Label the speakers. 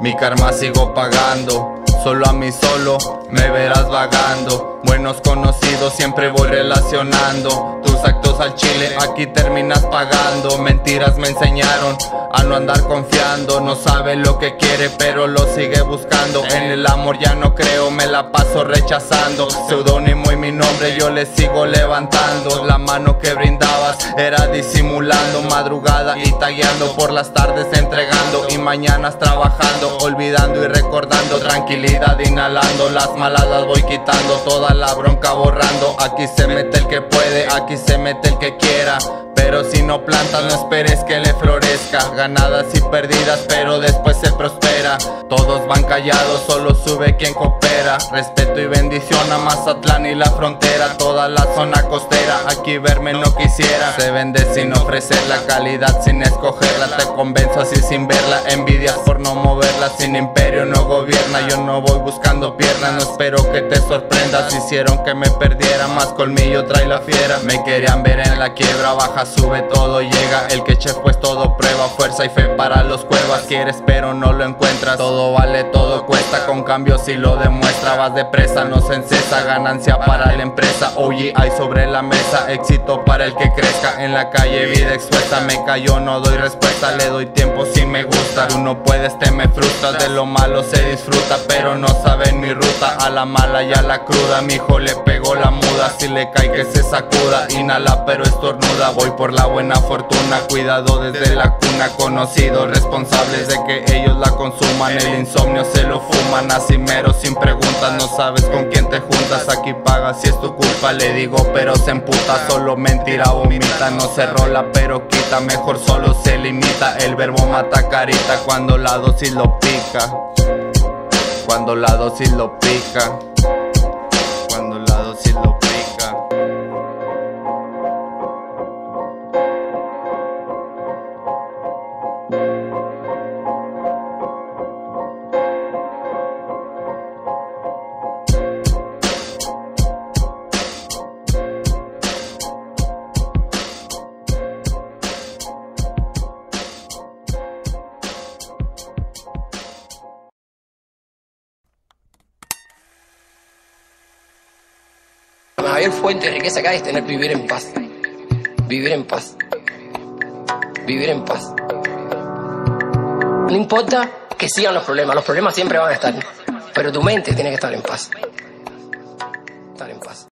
Speaker 1: Mi karma sigo pagando, solo a mí solo me verás vagando. Buenos conocidos siempre voy relacionando, tus actos al chile aquí terminas pagando. Mentiras me enseñaron a no andar confiando, no sabe lo que quiere pero lo sigue buscando. En el amor ya no creo, me la paso rechazando. Seudónimo y mi nombre yo le sigo levantando. La mano que brindabas era disimulando, madrugada y tagueando, por las tardes entregando y mañanas trabajando, olvidando y recordando. Tranquilidad inhalando, las malas las voy quitando, toda la bronca borrando. Aquí se mete el que puede, aquí se mete el que quiera, pero si no plantas no esperes que le florezca. Ganadas y perdidas pero después se prospera. Todos van callados, solo sube quien coopera. Respeto y bendición a Mazatlán y la frontera, toda la zona costera. Aquí verme no quisiera, se vende sin ofrecer la calidad, sin escogerla. Te convenzo así sin verla, envidias por no moverla. Sin imperio no gobierna, yo no voy buscando piernas. No espero que te sorprendas, hicieron que me perdiera. Más colmillo trae la fiera, me querían ver en la quiebra. Baja, sube, todo llega, el que chef pues todo prueba. Fuerza y fe para los cuevas, quieres pero no lo encuentras. Todo vale, todo cuesta, con cambio si lo demuestra. Vas de presa, no se encesa, ganancia para la empresa. Oye, hay sobre la mesa, éxito para el que crezca. En la calle vida expuesta, me cayó, no doy respuesta. Le doy tiempo si me gusta, tú no puedes, te me frustras. De lo malo se disfruta, pero no saben mi ruta. A la mala y a la cruda, mi hijo le pegó la muda. Si le cae que se sacuda, inhala pero estornuda. Voy por la buena fortuna, cuidado desde la cuna. Conocidos responsables de que ellos la consuman. El insomnio se lo fuman, así mero sin preguntas. No sabes con quién te juntas, aquí pagas si es tu culpa. Le digo pero se emputa, solo mentira vomita. No se rola pero quita, mejor solo se limita. El verbo mata carita cuando la dosis lo pica. Cuando la dosis lo pica. Cuando la dosis lo pica.
Speaker 2: La mayor fuente de riqueza acá es tener vivir en paz. Vivir en paz. Vivir en paz. No importa que sigan los problemas siempre van a estar. Pero tu mente tiene que estar en paz. Estar en paz.